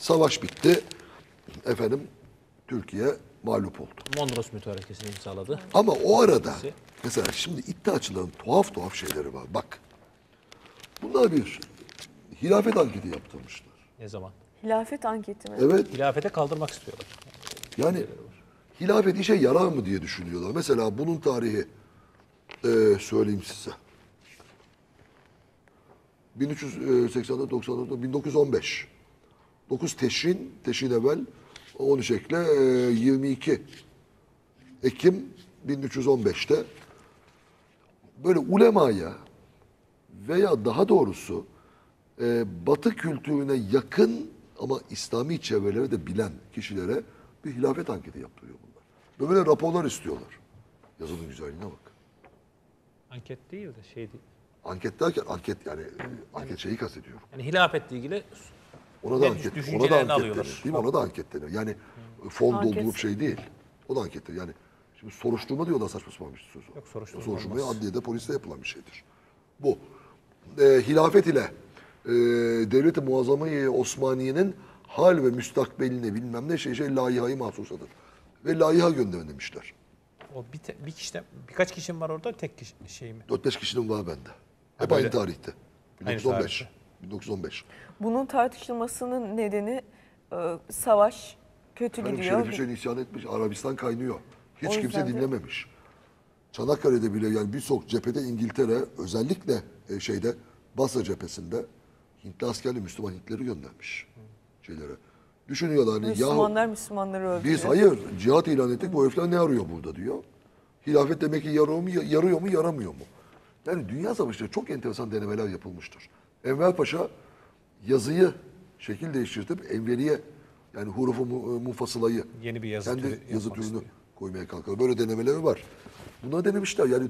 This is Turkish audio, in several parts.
Savaş bitti. Efendim Türkiye mağlup oldu. Mondros Mütarekesi'ni imzaladı. Ama o arada mesela şimdi iddiaçıların tuhaf tuhaf şeyleri var. Bak. Bunlar bir hilafet anketi yaptırmışlar. Ne zaman? Hilafet anketi mi? Evet. Hilafete kaldırmak istiyorlar. Yani hilafet işe yarar mı diye düşünüyorlar. Mesela bunun tarihi söyleyeyim size. 1384, 94, 1915. 9 Teşrin evvel 13 ekle 22 Ekim 1315'te böyle ulemaya veya daha doğrusu Batı kültürüne yakın ama İslami çevreleri de bilen kişilere bir hilafet anketi yaptırıyor bunlar. Böyle raporlar istiyorlar. Yazının güzelliğine bak. Anket değil de şey değil. Anket derken anket yani anket şeyi kastediyorum. Yani hilafetle ilgili Ona da anket, ona da anket alıyorlar. denir. Değil mi? Ona da anket denir. Yani fon Anket. doldurup şey değil. O da anket denir. Yani şimdi soruşturma diyorlar saçma sapan bir söz o. Yok, soruşturma Soruşturmaya olmaz. adliyede, poliste yapılan bir şeydir. Bu. Hilafet ile Devlet-i Muazzam-ı Osmaniye'nin hal ve müstakbeline bilmem ne şey layihayı mahsusadır. Ve layiha gönderin demişler. O bir kişiden birkaç kişi mi var orada tek kişi şey mi? 4-5 kişinin var bende. Hep böyle. aynı tarihte. Aynı 1915. tarihte. 1915. Bunun tartışılmasının nedeni savaş kötü Efendim gidiyor. Şerif Hüseyin isyan etmiş. Arabistan kaynıyor. Hiç O kimse yüzden de- dinlememiş. Çanakkale'de bile yani birçok cephede İngiltere özellikle şeyde Basra cephesinde Hintli askerli Müslüman Hintleri göndermiş şeylere. Düşünüyorlar hani Müslümanlar Müslümanları öldürüyor. biz hayır cihat ilan ettik bu herifler ne arıyor burada diyor. Hilafet demek ki yarıyor mu yaramıyor mu? Yani dünya savaşında çok enteresan denemeler yapılmıştır. Enver Paşa yazıyı şekil değiştirtip Enveriye yani hurufu munfasılayı Yeni bir yazı kendi türü yazı yapmak türünü istiyor. koymaya kalkıyor. Böyle denemeleri var. Bunları denemişler yani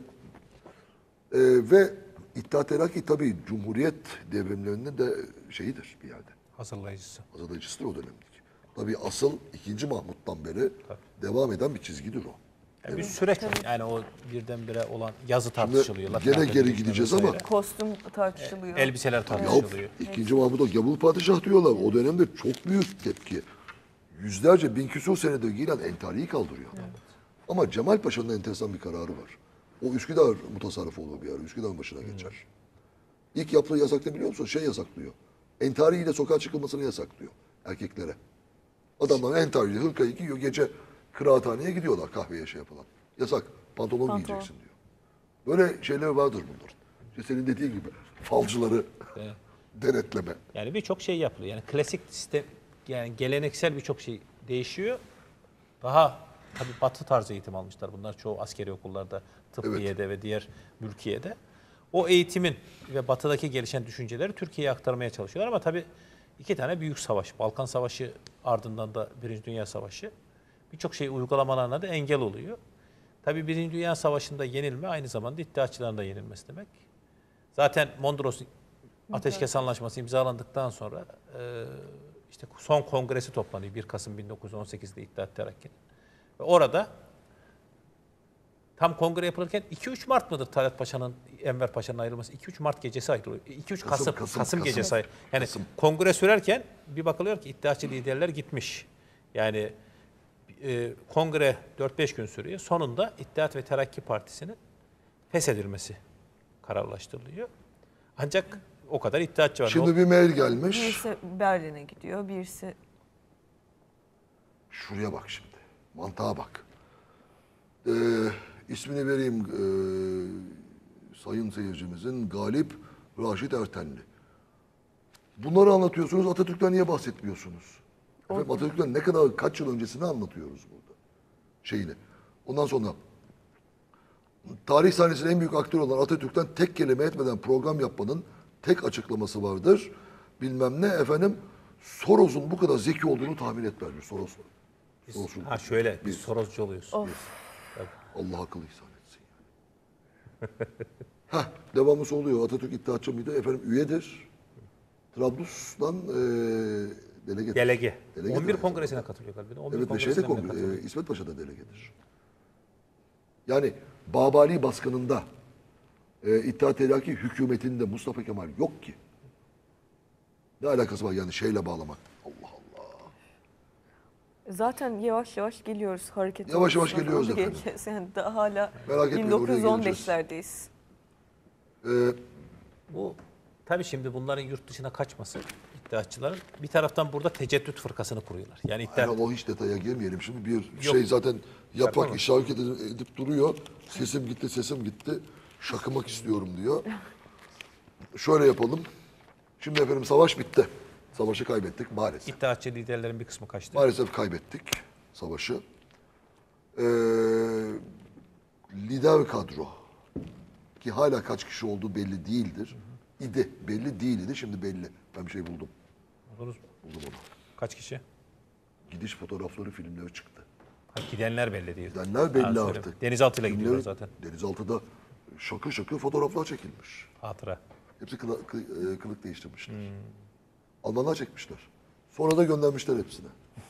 ve İttihat Terakki tabii Cumhuriyet devrimlerinin de şeyidir bir yerde. Hazırlayıcısı. Hazırlayıcısıdır o dönemdeki. Tabii asıl 2. Mahmut'tan beri devam eden bir çizgidir o. Yani bir süreç yani o birdenbire olan yazı Şimdi tartışılıyor. gene Latin geri Amerika'da gideceğiz vesaire. ama Kostüm tartışılıyor. Elbiseler Yahup tartışılıyor. 2. Mahmut'a Gavul Padişah diyorlar. O dönemde çok büyük tepki. Yüzlerce, bin küsur senedir giyilen entariyi kaldırıyor. Ama Cemal Paşa'nın enteresan bir kararı var. O Üsküdar mutasarrıfı olur bir ara. Üsküdar'ın başına geçer. İlk yaptığı yasak ne biliyor musun? Şey yasaklıyor. Entariyle sokağa çıkılmasını yasaklıyor erkeklere. Adamlar entariyle hırkayı giyiyor. Gece kıraathaneye gidiyorlar kahveye şey yapılan. Yasak. Pantolon giyeceksin diyor. Böyle şeyler vardır bunların. İşte senin dediğin gibi falcıları denetleme. Yani birçok şey yapılıyor. Yani klasik sistem yani geleneksel birçok şey değişiyor. Daha tabii batı tarzı eğitim almışlar. Bunlar çoğu askeri okullarda, tıbbiyede ve diğer mülkiyede. O eğitimin ve batıdaki gelişen düşünceleri Türkiye'ye aktarmaya çalışıyorlar ama tabii iki tane büyük savaş. Balkan Savaşı ardından da Birinci Dünya Savaşı. Birçok şey uygulamalarına da engel oluyor. Tabii Birinci Dünya Savaşı'nda yenilme aynı zamanda iddiaçıların da yenilmesi demek. Zaten Mondros Ateşkes Anlaşması imzalandıktan sonra işte son kongresi toplanıyor 1 Kasım 1918'de İttihat Terakki'nin. Ve orada tam kongre yapılırken 2-3 Mart mıdır Talat Paşa'nın, Enver Paşa'nın ayrılması? 2-3 Mart gecesi ayrılıyor. 2-3 Kasım gecesi ayrılıyor. Yani kongre sürerken bir bakılıyor ki iddiaçı liderler gitmiş. Yani kongre 4-5 gün sürüyor. Sonunda İttihat ve Terakki Partisi'nin feshedilmesi kararlaştırılıyor. Ancak o kadar iddiaçı var. Şimdi bir mail gelmiş. Birisi Berlin'e gidiyor, birisi Şuraya bak şimdi. Mantığa bak. İsmini vereyim sayın seyircimizin Galip Raşit Ertenli. Bunları anlatıyorsunuz. Atatürk'ten niye bahsetmiyorsunuz? Efendim, Atatürk'ten ne kadar kaç yıl öncesini anlatıyoruz burada. Şeyini. Ondan sonra tarih sahnesinin en büyük aktörü olan Atatürk'ten tek kelime etmeden program yapmanın tek açıklaması vardır. Bilmem ne efendim Soros'un bu kadar zeki olduğunu tahmin etmezmiş. Soros'un. Ha şöyle, biz Sorosçu oluyoruz. Allah akıl ihsan etsin yani. Devamlısı oluyor. Atatürk iddiaçı mıydı? Efendim üyedir. Trablus'tan delege. Delege. Delegedir 11 aynı kongresine zamanda. katılıyor galiba. 11 Evet ve şeyde kongresine katılıyor. İsmet Paşa da delegedir. Yani Babali baskınında İttihat Terakki hükümetinde Mustafa Kemal yok ki. Ne alakası var yani şeyle bağlamak? Allah Allah. Zaten yavaş yavaş geliyoruz hareket. Yavaş yavaş olmasına geliyoruz doğru efendim. geleceğiz. Yani daha hala Merak etmeyin, oraya geleceğiz. 1915'lerdeyiz. Bu tabii şimdi bunların yurt dışına kaçması iddiaçıların bir taraftan burada teceddüt fırkasını kuruyorlar. Yani iddia Erhan, o hiç detaya girmeyelim. Şimdi bir Yok. şey zaten yaprak Yapamam. işaret edip duruyor. Sesim gitti, sesim gitti. Şakımak istiyorum diyor. Şöyle yapalım. Şimdi efendim savaş bitti. Savaşı kaybettik maalesef. iddiaçı liderlerin bir kısmı kaçtı. Maalesef kaybettik savaşı. Lider kadro ki hala kaç kişi olduğu belli değildir. İdi. Belli değildi. Şimdi belli. Ben bir şey buldum. Buldunuz mu? Buldum onu. Kaç kişi? Gidiş fotoğrafları, filmleri çıktı. Ha, gidenler belli değil. Gidenler belli Ha, söyleyeyim. artık. Denizaltıyla Filmleri- gidiyorlar zaten. Denizaltıda şakır şakır fotoğraflar çekilmiş. Hatıra. Hepsi kılık değiştirmişler. Almanlar çekmişler. Sonra da göndermişler hepsine.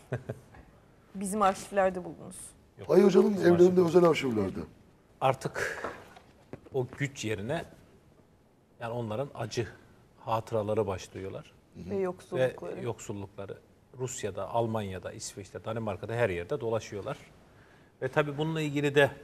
Bizim arşivlerde buldunuz. Hayır canım, evlerinde özel arşivlerde. Artık o güç yerine yani onların acı hatıraları başlıyorlar. Ve Ve yoksullukları. yoksullukları Rusya'da, Almanya'da, İsveç'te, Danimarka'da her yerde dolaşıyorlar. Ve tabii bununla ilgili de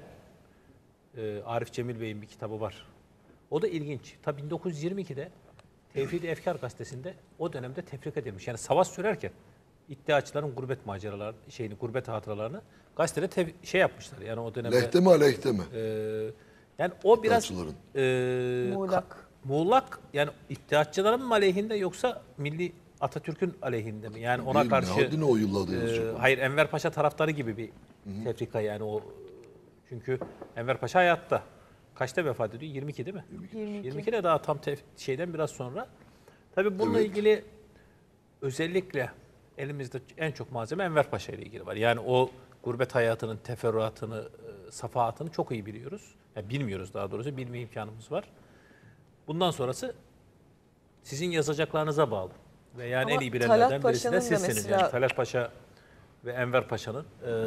Arif Cemil Bey'in bir kitabı var. O da ilginç. Tabii 1922'de Tevhid-i Efkar gazetesinde o dönemde tefrik edilmiş. Yani savaş sürerken iddiaçıların gurbet maceralarını, gurbet hatıralarını gazetede şey yapmışlar. Yani o dönemde Lehte mi aleyhte mi? yani o biraz İddiaçıların. Muğlak. Muğlak yani iddiaçıların mı aleyhinde yoksa Milli Atatürk'ün aleyhinde mi? Yani ona Değil, karşı ne haddine o yıllarda yazacak. hayır Enver Paşa taraftarı gibi bir tefrika yani o çünkü Enver Paşa hayatta. Kaçta vefat ediyor? 22 değil mi? 22. 22 de daha tam şeyden biraz sonra. Tabii bununla Evet. ilgili özellikle elimizde en çok malzeme Enver Paşa ile ilgili var. Yani o gurbet hayatının teferruatını, safahatını çok iyi biliyoruz. Yani bilmiyoruz daha doğrusu, bilme imkanımız var. Bundan sonrası sizin yazacaklarınıza bağlı. Ve yani Ama en iyi bilenlerden Talat birisi de Paşa'nın da sizsiniz. mesela- Yani Talat Paşa ve Enver Paşa'nın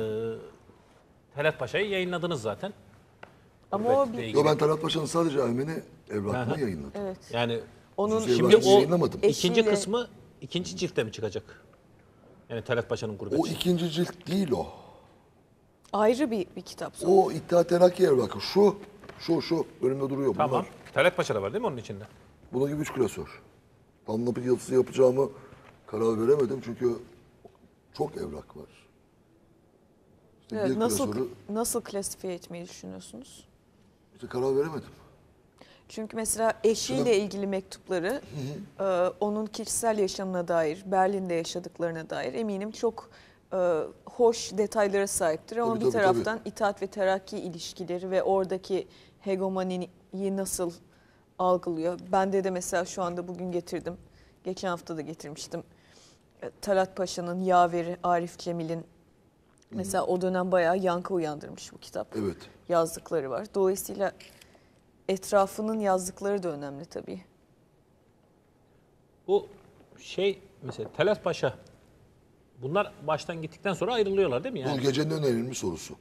Talat Paşa'yı yayınladınız zaten. Ama o Gurbetle bir ilgili. Yo, ben Talat Paşa'nın sadece Ermeni evrakını Aha. yayınladım. evet. Yani Onun Hususi şimdi evrakını o yayınlamadım. ikinci Eşiyle- kısmı ikinci ciltte mi çıkacak? Yani Talat Paşa'nın gurbet. O ikinci cilt değil o. ayrı bir kitap. O İttihat Terakki evrakı. Şu önümde duruyor bunlar. Tamam. Talat Paşa da var değil mi onun içinde? Buna gibi 3 klasör. Anlamı yazısı yapacağımı karar veremedim çünkü çok evrak var. İşte Evet, bir klasörü nasıl klasifiye etmeyi düşünüyorsunuz? işte karar veremedim. Çünkü mesela eşiyle ilgili mektupları, onun kişisel yaşamına dair, Berlin'de yaşadıklarına dair eminim çok hoş detaylara sahiptir. Ama Tabii, bir tabii, taraftan İttihat ve Terakki ilişkileri ve oradaki hegemoniyi nasıl algılıyor? Bende de mesela şu anda bugün getirdim, geçen hafta da getirmiştim. Talat Paşa'nın yaveri Arif Cemil'in mesela o dönem bayağı yankı uyandırmış bu kitap. Evet. Yazdıkları var. Dolayısıyla etrafının yazdıkları da önemli tabii. Bu mesela Talat Paşa bunlar baştan gittikten sonra ayrılıyorlar değil mi? Bu Yani gecenin en önemli sorusu.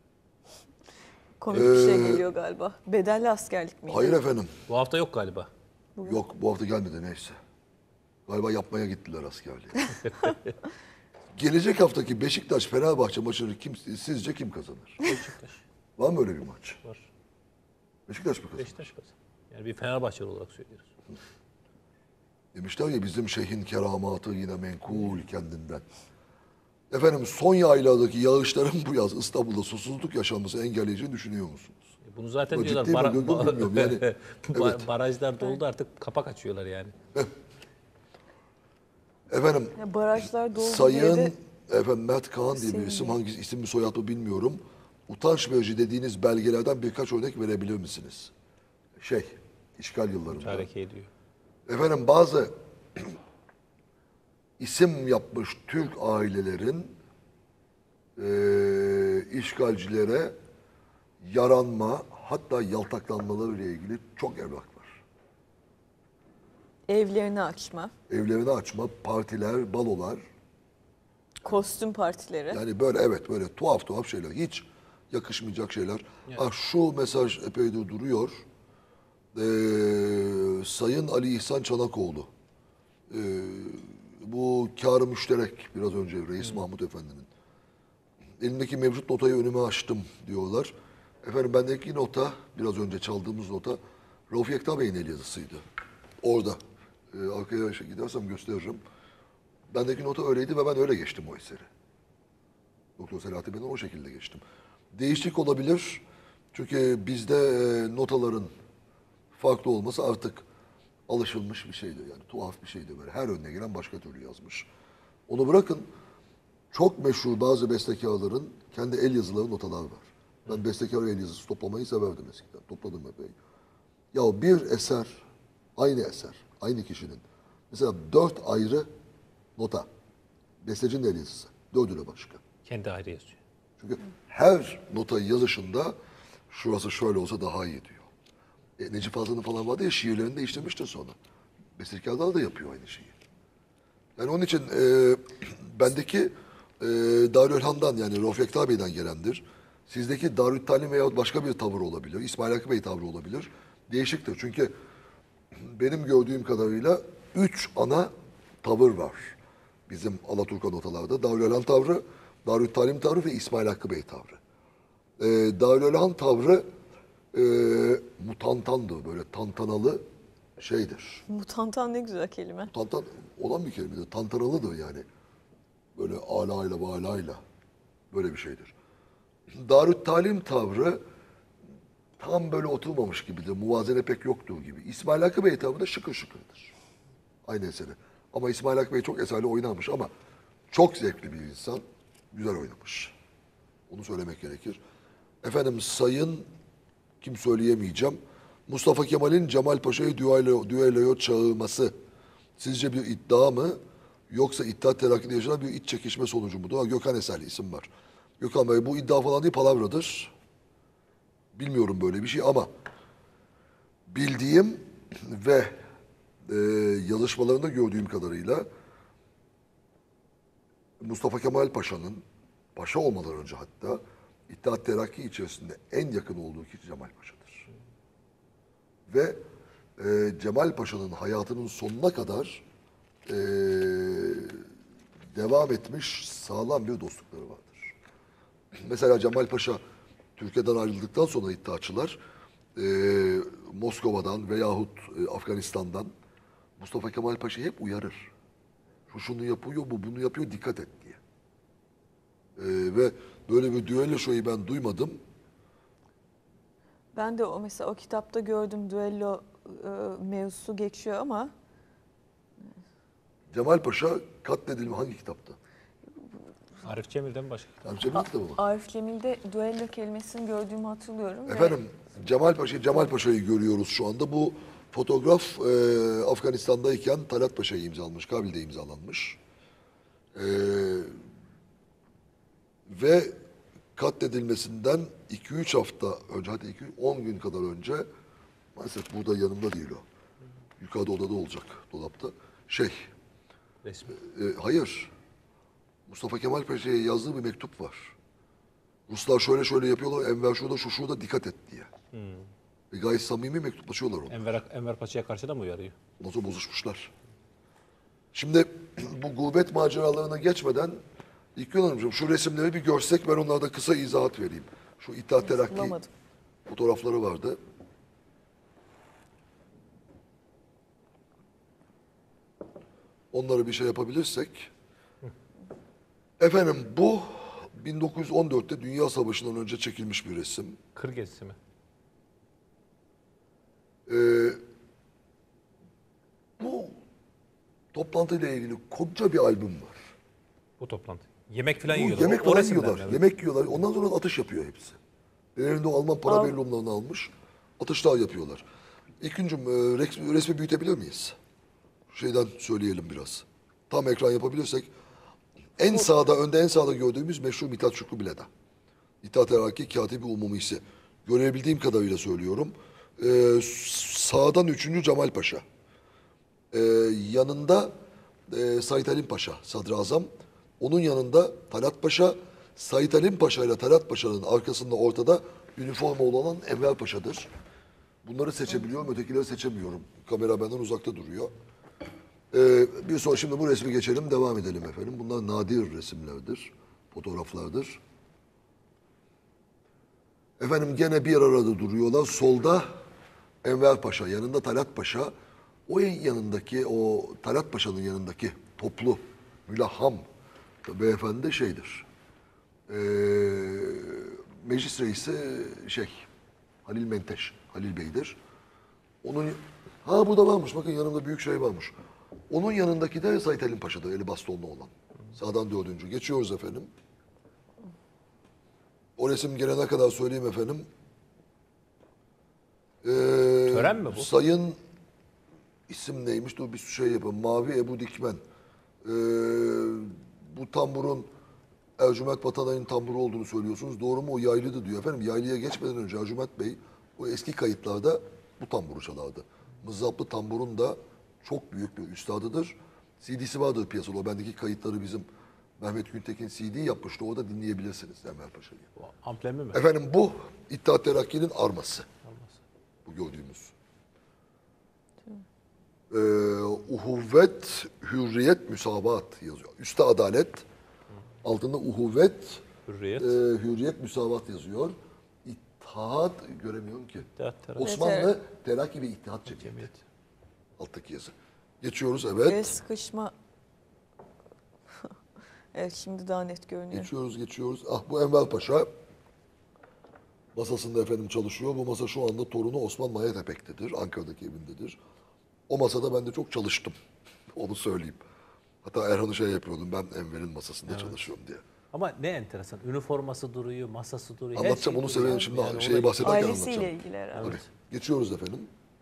Komik bir şey geliyor galiba. Bedelli askerlik miydi? Hayır efendim. bu hafta yok galiba. Yok, bu hafta gelmedi neyse. Galiba yapmaya gittiler askerliği. Gelecek haftaki Beşiktaş-Fenerbahçe maçını sizce kim kazanır? Beşiktaş Var mı öyle bir maç? var. Beşiktaş mı kazanır? Beşiktaş kazan. Yani bir Fenerbahçeli olarak söylüyoruz. Demişler ya bizim şeyhin keramatı yine menkul kendinden. Efendim son yaylardaki yağışların bu yaz İstanbul'da susuzluk yaşanması engelleyeceğini düşünüyor musunuz? Bunu zaten Bu diyorlar. ciddi mi? Bilmiyorum yani. Evet. Barajlar doldu artık kapak açıyorlar yani. Efendim Ya barajlar doldu diye Sayın de Mert Kaan diye bir isim, hangi isim mi soyadı mı bilmiyorum. Utanç verici dediğiniz belgelerden birkaç örnek verebilir misiniz? İşgal yıllarında. Hareket ediyor. Efendim bazı isim yapmış Türk ailelerin işgalcilere yaranma, hatta yaltaklanmaları ile ilgili çok evrak var. evlerini açma, Evlerini açma, partiler, balolar. kostüm partileri. Yani böyle tuhaf şeyler. Hiç yakışmayacak şeyler. Ah, şu mesaj epeydir duruyor. Sayın Ali İhsan Çanakoğlu. Bu Kâr-ı Müşterek biraz önce Reis Mahmut Efendi'nin elimdeki mevcut notayı önüme açtım diyorlar. Efendim bendeki nota, biraz önce çaldığımız nota, Rauf Yekta Bey'in el yazısıydı. Orada. Arkaya gidersem gösteririm. Bendeki nota öyleydi ve ben öyle geçtim o eseri. Doktor Selahattin Bey'den o şekilde geçtim. Değişiklik olabilir. Çünkü bizde notaların farklı olması artık alışılmış bir şeydi. Yani tuhaf bir şeydi böyle. Her önüne gelen başka türlü yazmış. Onu bırakın. Çok meşhur bazı bestekarların kendi el yazıları notalar var. Ben bestekar el yazısı toplamayı severdim eskiden. Topladım epey. Ya bir eser, aynı eser, aynı kişinin. Mesela 4 ayrı nota. Bestecinin el yazısı. 4'ü de başka. Kendi ayrı yazıyor. Çünkü her notayı yazışında şurası şöyle olsa daha iyi diyor. Necip Fazıl'ın falan vardı ya, şiirlerini değiştirmiştir sonra. Bestekarlar da yapıyor aynı şeyi. Yani onun için bendeki Darülhan'dan, yani Rauf Yekta Bey'den gelendir. Sizdeki Darüttalim veyahut başka bir tavır olabilir. İsmail Hakkı Bey tavrı olabilir. Değişiktir. Çünkü benim gördüğüm kadarıyla 3 ana tavır var. Bizim Alaturka notalarda. Darülhan tavrı, Darüttalim tavrı ve İsmail Hakkı Bey tavrı. Darülhan tavrı mutantandı. Böyle tantanalı şeydir. Mutantan ne güzel kelime. Tantan olan bir kelimedir. Tantanalıdır yani. Böyle alayla bağlayla. Böyle bir şeydir. Darüttalim tavrı tam böyle oturmamış gibidir. Muvazene pek yoktur gibi. İsmail Hakkı Bey tavrı da şıkır şıkırdır. Aynı eseri. Ama İsmail Hakkı Bey çok eserli oynamış ama çok zevkli bir insan. Güzel oynamış. Onu söylemek gerekir. Efendim sayın, kim söyleyemeyeceğim. Mustafa Kemal'in Cemal Paşa'yı düelloya çağırması sizce bir iddia mı? Yoksa İttihat Terakki'de yaşanan bir iç çekişme sonucu mudur? Ha, Gökhan Eserli isim var. Gökhan Bey, bu iddia falan değil, palavradır. Bilmiyorum böyle bir şey ama bildiğim ve yazışmalarında gördüğüm kadarıyla Mustafa Kemal Paşa'nın, paşa olmadan önce hatta, İttihat Terakki içerisinde en yakın olduğu kişi Cemal Paşa'dır. Ve Cemal Paşa'nın hayatının sonuna kadar devam etmiş sağlam bir dostlukları vardır. Mesela Cemal Paşa Türkiye'den ayrıldıktan sonra İttihatçılar Moskova'dan veyahut Afganistan'dan Mustafa Kemal Paşa'yı hep uyarır. Şu şunu yapıyor, bu bunu yapıyor, dikkat et diye. Ve böyle bir düello şoyu ben duymadım. Ben de mesela o kitapta gördüm, düello mevzusu geçiyor ama Cemal Paşa katledilme hangi kitapta? Arif Cemil'den başka. Yani Cemil kitabı mı? Arif Cemil'de düello kelimesini gördüğümü hatırlıyorum. ve Efendim Cemal Paşa'yı görüyoruz şu anda. Bu fotoğraf Afganistan'dayken Talat Paşa'yı imzalamış, Kabil'de imzalanmış. Ve katledilmesinden 2-3 hafta önce, hatta 10 gün kadar önce, maalesef burada yanımda değil o. Yukarıda odada olacak, dolapta. Resmi. Hayır. Mustafa Kemal Paşa'ya yazdığı bir mektup var. Ruslar şöyle şöyle yapıyorlar, Enver şurada, şu şurada, dikkat et diye. Ve gayet samimi mektuplaşıyorlar onlar. Enver Paşa'ya karşı da mı uyarıyor? Ondan sonra bozuşmuşlar. Şimdi bu gurbet maceralarına geçmeden İlknur Hanımcığım, şu resimleri bir görsek, ben onlarda kısa izahat vereyim. Şu İttihat Terakki bulamadım. fotoğrafları vardı. Onları bir şey yapabilirsek. Efendim bu 1914'te Dünya Savaşı'ndan önce çekilmiş bir resim. Kır gezisi mi? Bu toplantıyla ilgili koca bir albüm var. Bu toplantı. Yemek falan Bu yiyorlar. yemek O falan resimler yiyorlar. mi? Yemek yiyorlar. Ondan sonra atış yapıyor hepsi. Ellerinde o Alman parabellumlarını almış. Atışlar yapıyorlar. İlkincim resmi büyütebilir miyiz? Şeyden söyleyelim biraz. Tam ekran yapabilirsek. En sağda, önde en sağda gördüğümüz meşhur Mithat Şükrü Bileda. İttihat Terakki Katibi Umumisi. Görebildiğim kadarıyla söylüyorum. Sağdan 3. Cemal Paşa. Yanında Sait Halim Paşa, Sadrazam. Onun yanında Talat Paşa, Sait Halim Paşa ile Talat Paşa'nın arkasında ortada üniforma olan Enver Paşa'dır. Bunları seçebiliyorum, ötekileri seçemiyorum. Kamera benden uzakta duruyor. Bir sonra şimdi bu resmi geçelim, devam edelim efendim. Bunlar nadir resimlerdir, fotoğraflardır. Efendim gene bir arada duruyorlar. Solda Enver Paşa, yanında Talat Paşa. O yanındaki, o Talat Paşa'nın yanındaki toplu, mülahham beyefendi de şeydir. Meclis reisi Halil Menteş, Halil Bey'dir. Onun, bu da varmış, bakın yanımda büyük şey varmış. Onun yanındaki de Said Halim Paşa'dır, eli bastonlu olan. Sağdan dördüncü. Geçiyoruz efendim. O resim gelene kadar söyleyeyim efendim. Tören mi bu? Sayın isim neymiş? Dur bir şey yapalım. Mavi Ebu Dikmen. Bu tamburun Ercüment Batalay'ın tamburu olduğunu söylüyorsunuz. Doğru mu? O yaylıydı diyor. Efendim yaylıya geçmeden önce Ercüment Bey bu eski kayıtlarda bu tamburu çalardı. Mızraplı tamburun da çok büyük bir üstadıdır. CD'si vardır piyasada. O bendeki kayıtları bizim Mehmet Güntekin CD yapmıştı. Orada dinleyebilirsiniz Enver Paşa'yı. Amblemi mi? Efendim bu İttihat Terakki'nin arması. Bu gördüğümüz. Uhuvvet, hürriyet, müsavat yazıyor. Üstte adalet, altında uhuvvet, Hürriyet. hürriyet, müsavat yazıyor. İttihat göremiyorum ki. İttihat, Terakki. Osmanlı Terakki ve İttihat Cemiyeti. Cemiyet. Alttaki yazı. Geçiyoruz El evet. sıkışma. Evet, şimdi daha net görünüyor. Geçiyoruz. Bu Enver Paşa masasında efendim çalışıyor. Bu masa şu anda torunu Osman Mayatepek'tedir. Ankara'daki evindedir. O masada ben de çok çalıştım. Onu söyleyeyim. Hatta Erhan'ı şey yapıyordum. Ben Enver'in masasında çalışıyorum diye. Ama ne enteresan. Üniforması duruyor, masası duruyor. her Anlatacağım şey onu duruyor. severim. Şimdi Yani şeyi ona- bahsederken Ailesiyle anlatacağım. ilgili herhalde. Tabii. Geçiyoruz efendim.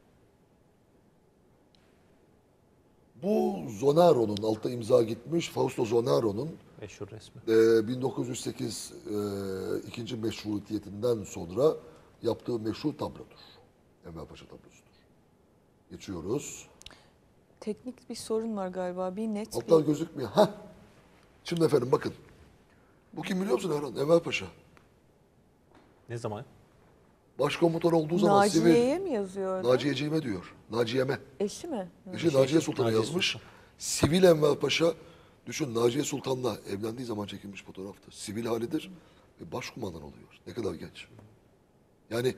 Bu Zonaro'nun, altta imza gitmiş, Fausto Zonaro'nun Meşhur resmi. 1908 ikinci meşrutiyetinden sonra yaptığı meşhur tablodur. Enver Paşa tablosudur. Geçiyoruz. Teknik bir sorun var galiba. Bir net Altlar bir... gözükmüyor. Şimdi efendim bakın. Bu kim biliyor musun Erhan? Enver Paşa. Ne zaman? Başkomutan olduğu zaman Naciye'ye mi yazıyor orada? Naciye'ciğime diyor. Naciye'me. Eşi mi? Eşi Naciye Sultan'a Naciye yazmış. Sultan. Sivil Enver Paşa, düşün Naciye Sultan'la evlendiği zaman çekilmiş fotoğraftır. Sivil halidir ve başkumandan oluyor. Ne kadar genç. Yani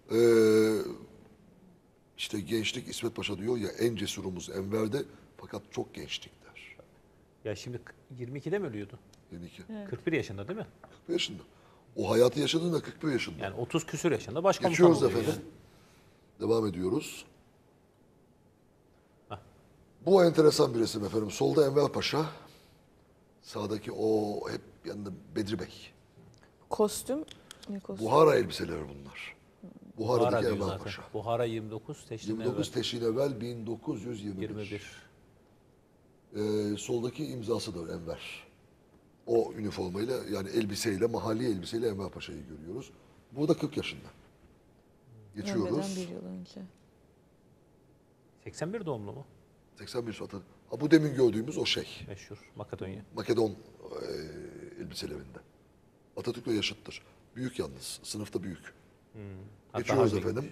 işte gençlik İsmet Paşa diyor ya en cesurumuz Enver'de fakat çok gençlik der. Ya şimdi 22'de mi ölüyordu? 22. 41 yaşında değil mi? 41 yaşında. O hayatı yaşadığında 41 yaşında. Yani 30 küsür yaşında başkomutan Geçiyoruz oluyor efendim. yani. Devam ediyoruz. Hah. Bu enteresan bir resim efendim. Solda Enver Paşa. Sağdaki o hep yanında Bedri Bey. Kostüm. Ne kostüm? Buhara elbiseleri bunlar. Buhara Buhara'daki diyor Enver zaten. Paşa. Buhara 29, Teşrin 29 Teşrin evvel 1921. 21. Soldaki imzasıdır Enver. O üniformayla yani elbiseyle, mahalli elbiseyle Enver Paşa'yı görüyoruz. Burada 40 yaşında. Ölmeden Geçiyoruz. bir yıl önce. 81 doğumlu mu? 81 Atı. Bu demin gördüğümüz o Meşhur. Makedonya. Makedon elbiselerinde. Atatürk'le yaşıttır. Büyük yalnız. Sınıfta büyük. Hatta Geçiyoruz harbi efendim. gitmiş.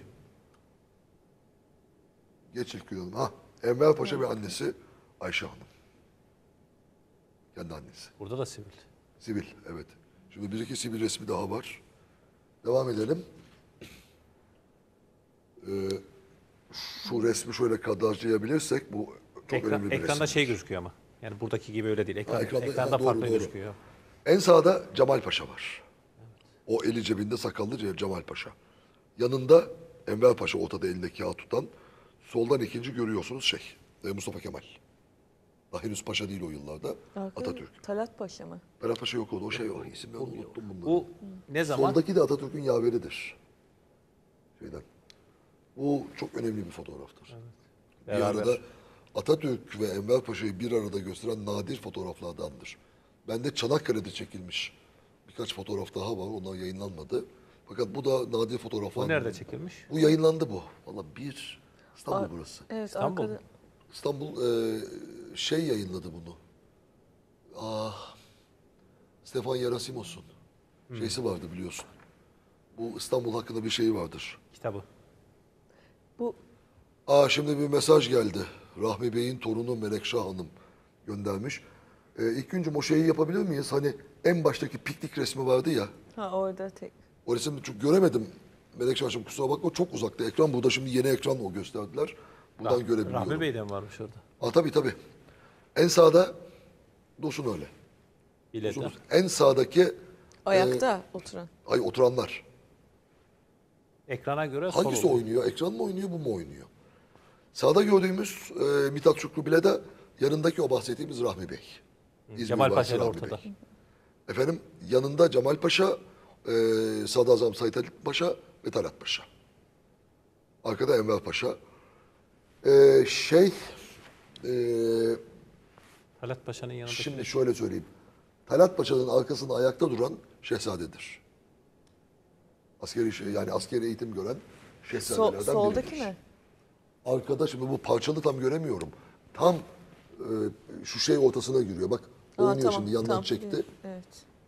Geç ilk görelim. Enver Paşa ve annesi Ayşe Hanım. Kendi annesi. Burada da sivil. Sivil, evet. Şimdi bir iki sivil resmi daha var. Devam edelim. Şu resmi şöyle kadrajlayabilirsek bu çok önemli bir Ekranda resim. şey gözüküyor ama. Yani buradaki gibi öyle değil. ekranda- Ekranda doğru, farklı doğru. gözüküyor. En sağda Cemal Paşa var. O eli cebinde sakallı Cemal Paşa. Yanında Enver Paşa ortada elinde kağıt tutan. Soldan ikinci görüyorsunuz Mustafa Kemal. Daha henüz paşa değil o yıllarda. Atatürk. Talat Paşa mı? Berat Paşa yok oldu. O isimleri unuttum bunları. Bu ne zaman? Soldaki de Atatürk'ün yaveridir. Bu çok önemli bir fotoğraftır. Bir Beraber. arada Atatürk ve Enver Paşa'yı bir arada gösteren nadir fotoğraflardandır. Bende Çanakkale'de çekilmiş birkaç fotoğraf daha var. Onlar yayınlanmadı. Fakat bu da nadir fotoğraflar. Bu nerede çekilmiş? Bu yayınlandı bu. Valla İstanbul Aa, burası. Evet, İstanbul arkada. mu? İstanbul yayınladı bunu. Stefan Yerasimos'un şeysi vardı biliyorsun. Bu İstanbul hakkında bir şey vardır. Kitabı. Bu Şimdi bir mesaj geldi. Rahmi Bey'in torunu Melekşah Hanım göndermiş. İlk güncüm o şeyi yapabilir miyiz? Hani en baştaki piknik resmi vardı ya. orada tek. O resimde çok göremedim. Melekşe Hanım kusura bakma, çok uzakta ekran. Burada şimdi yeni ekran o gösterdiler. Buradan görebiliyorum. Rahmi Bey'den varmış orada. Tabii tabii. En sağda dursun öyle. Biletler. Dursun. En sağdaki Ayakta oturan. oturanlar. Ekrana göre sol Hangisi oluyor. oynuyor? Ekran mı oynuyor, bu mu oynuyor? Sağda gördüğümüz Mithat Şükrü bile de yanındaki o bahsettiğimiz Rahmi Bey. İzmir Cemal Valisi Paşa ile Rahmi ortada. Bey. Efendim yanında Cemal Paşa, Sadrazam Said Halit Paşa ve Talat Paşa. Arkada Enver Paşa. Talat Paşa'nın yanındaki. Şimdi şöyle söyleyeyim. Talat Paşa'nın arkasında ayakta duran şehzadedir. Askeri yani askeri eğitim gören şehzadelerden Soldaki biridir. mi? Arkada şimdi bu parçalı tam göremiyorum. Tam şu şey ortasına giriyor. Bak oynuyor Tamam, şimdi yandan tamam. çekti. Evet.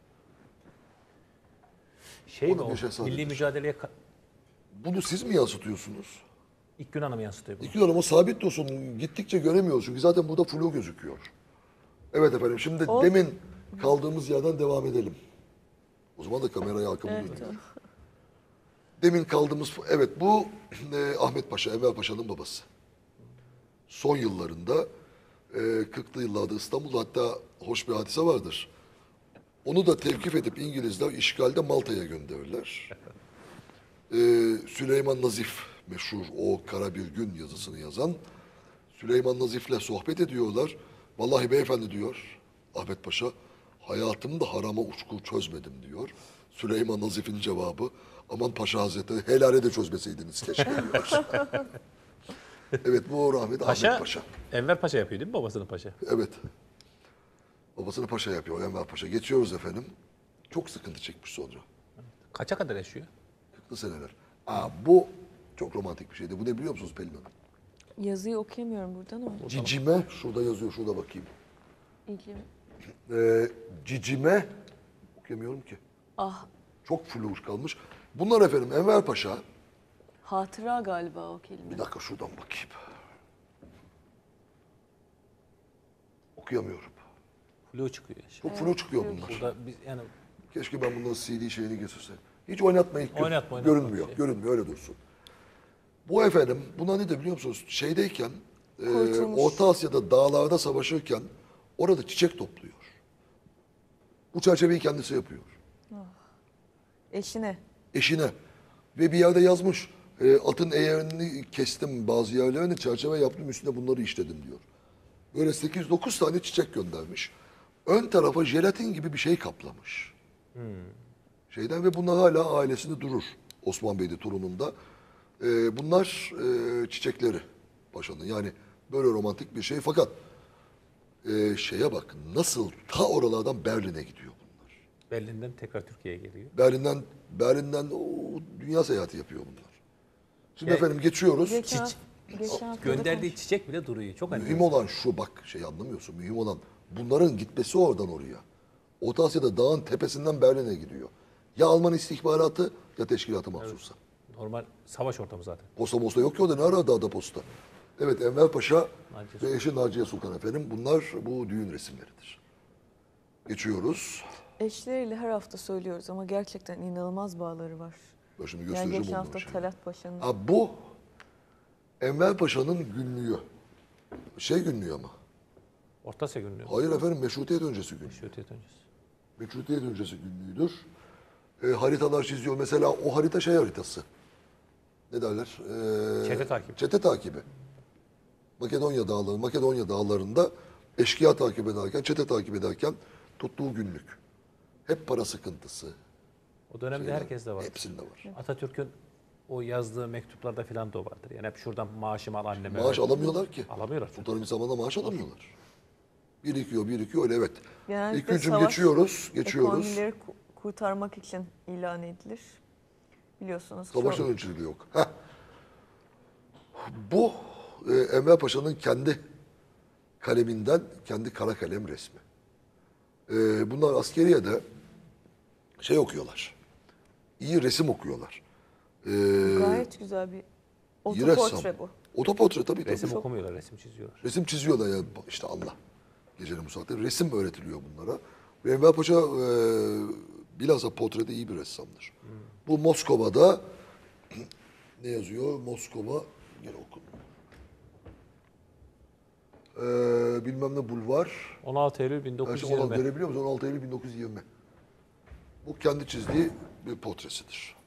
Şey O mi da o? bir şehzadedir. Milli mücadeleye Bunu siz mi yansıtıyorsunuz? ilk Gün Hanım'ı yansıtıyor bunu. İki ama sabit dursun. Gittikçe göremiyoruz. Çünkü zaten burada flu gözüküyor. Evet efendim şimdi demin kaldığımız yerden devam edelim. O zaman da kameraya arkamı dönüyor. Demin kaldığımız, evet bu Ahmet Paşa, Enver Paşa'nın babası. Son yıllarında 40'lı yıllarda İstanbul'da hatta hoş bir hadise vardır. Onu da tevkif edip İngilizler işgalde Malta'ya gönderirler. Süleyman Nazif meşhur o Kara Bir Gün yazısını yazan Süleyman Nazif'le sohbet ediyorlar. Vallahi beyefendi diyor Ahmet Paşa, hayatımda harama uçku çözmedim diyor. Süleyman Nazif'in cevabı, aman Paşa Hazretleri helale de çözmeseydiniz keşke diyor. Evet bu rahmetli Ahmet Paşa. Enver Paşa yapıyor değil mi babasının paşa? Evet. Babasını paşa yapıyor Enver Paşa. Geçiyoruz efendim. Çok sıkıntı çekmiş sonra. Kaça kadar yaşıyor? 40'lı seneler. Bu çok romantik bir şeydi. Bu ne biliyor musunuz Pelin Hanım? Yazıyı okuyamıyorum buradan ama. Cicime, şurada yazıyor, şurada bakayım. İlgili. Cicime, okuyamıyorum ki. Ah, Çok fluş kalmış. Bunlar efendim Enver Paşa. hatıra galiba o kelime. Bir dakika şuradan bakayım. Okuyamıyorum. Flu çıkıyor. Çok flu çıkıyor bunlar. Burada biz yani Keşke ben bunların CD şeyini getirsem. Hiç oynatmayın. Oynatma, Görünmüyor. şey. Görünmüyor öyle dursun. Bu efendim buna ne de biliyor musunuz? Şeydeyken Kurtulmuş. Orta Asya'da dağlarda savaşırken orada çiçek topluyor. Bu çerçeveyi kendisi yapıyor. Eşine. Eşine. Ve bir yerde yazmış. Atın eğerini kestim bazı yerlerini çerçeve yaptım üstüne bunları işledim diyor. Böyle 8-9 tane çiçek göndermiş. Ön tarafa jelatin gibi bir şey kaplamış. Şeyden ve bunlar hala ailesinde durur. Osman Bey'de torununda. Bunlar çiçekleri paşanın. Yani böyle romantik bir şey. Fakat şeye bak nasıl ta oralardan Berlin'e gidiyor bunlar. Berlin'den tekrar Türkiye'ye geliyor. Berlin'den dünya seyahati yapıyor bunlar. Şimdi Ya- efendim geçiyoruz. Geçen hafta Gönderdiği çiçek bile duruyor. Çok Mühim enteresan. olan şu bak şey anlamıyorsun. Mühim olan bunların gitmesi oradan oraya. Orta Asya'da dağın tepesinden Berlin'e gidiyor. Ya Alman istihbaratı ya teşkilatı mahsusa. Normal savaş ortamı zaten. Posta mosta yok ki orada. Ne ara dağda posta? Evet Enver Paşa Naciye ve eşi Naciye Sultan efendim. Bunlar bu düğün resimleridir. Geçiyoruz. eşleriyle her hafta söylüyoruz ama gerçekten inanılmaz bağları var. Ben şimdi Yani göstereceğim geçen onları hafta şimdi. Talat Paşa'nın. Bu Enver Paşa'nın günlüğü. Şey günlüğü ama. Orta Asya günlüğü. Hayır efendim meşrutiyet öncesi günlüğü. Şöhret öncesi. Meşrutiyet öncesi günlüğüdür. Haritalar çiziyor. Mesela o harita şey haritası. Ne derler? Çete takibi. Çete takibi. Makedonya dağlarında eşkıya takip ederken, çete takip ederken tuttuğu günlük. Hep para sıkıntısı. O dönemde herkeste var. Hepsinde var. Atatürk'ün o yazdığı mektuplarda filan da o vardır. Yani hep şuradan maaşımı al anneme. Maaş ver. alamıyorlar ki. Alamıyorlar. Sultanım zamanında maaş alamıyorlar. Birikiyor öyle evet. Genellikle İlk hücum savaş geçiyoruz. Ekonomileri kurtarmak için ilan edilir. Biliyorsunuz. Savaşın ölçülüğü yok. Heh. Bu Enver Paşa'nın kendi kaleminden, kendi kara kalem resmi. Bunlar askeriyede şey okuyorlar. İyi resim okuyorlar. Gayet güzel bir iyi ressam. otoportre bu. Otoportre tabii. Resim okumuyorlar, resim çiziyorlar. Resim çiziyorlar yani işte Allah. Gecenin bu saatte resim öğretiliyor bunlara. Ve Enver Paşa bilhassa portrede iyi bir ressamdır. Bu Moskova'da ne yazıyor? Moskova gene okun. Bilmem ne bulvar. 16 Eylül Şimdi 1920. görebiliyor musunuz? 16 Eylül 1920. Bu kendi çizdiği bir portresidir.